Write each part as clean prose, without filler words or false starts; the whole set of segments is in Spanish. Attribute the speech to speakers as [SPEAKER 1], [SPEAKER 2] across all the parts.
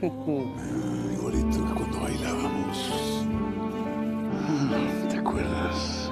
[SPEAKER 1] Igualito que cuando bailábamos. ¿Te acuerdas?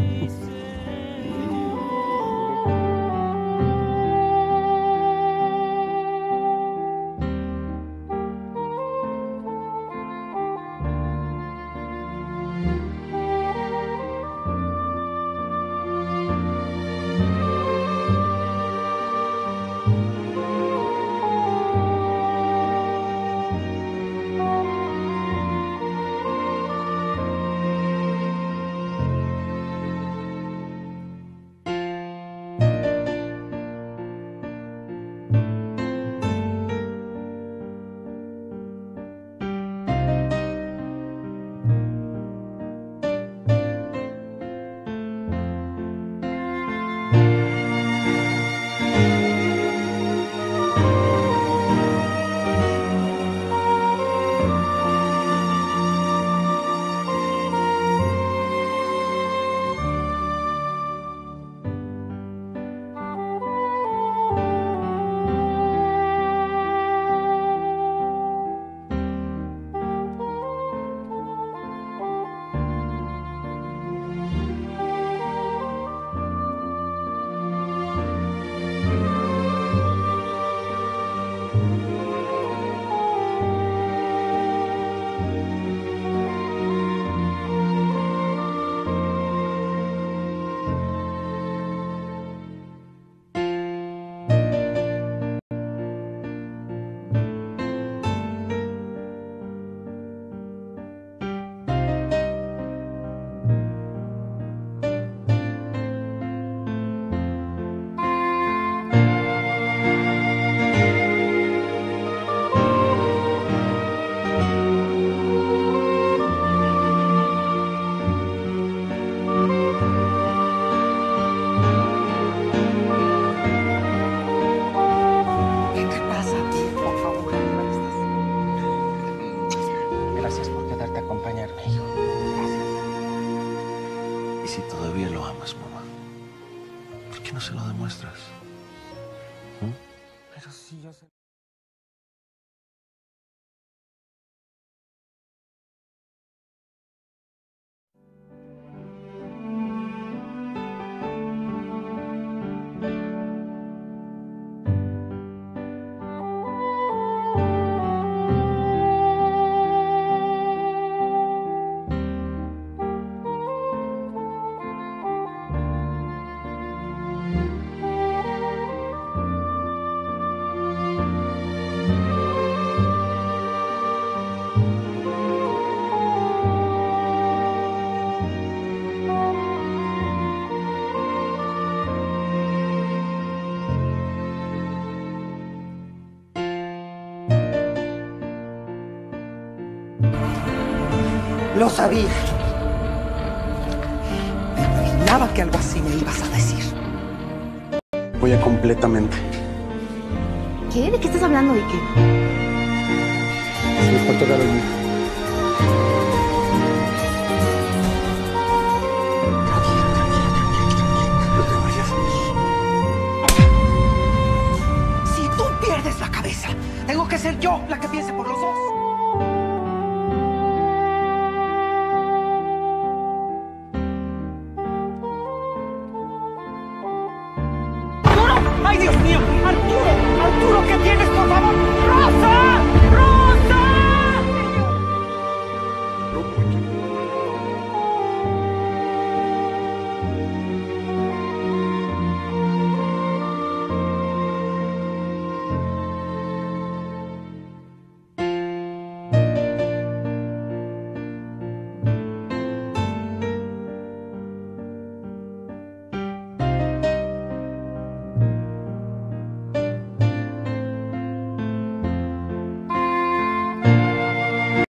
[SPEAKER 2] Gracias por quedarte a acompañarme, hijo. Gracias.
[SPEAKER 1] Y si todavía lo amas, mamá, ¿por qué no se lo demuestras?
[SPEAKER 2] Pero sí, yo sé.
[SPEAKER 3] Lo sabía. Me imaginaba que algo así me ibas a decir.
[SPEAKER 1] Voy a completamente.
[SPEAKER 4] ¿Qué? ¿De qué estás hablando, Ike?
[SPEAKER 1] Se me faltó Carolina. No te vayas.
[SPEAKER 3] Si tú pierdes la cabeza, tengo que ser yo la que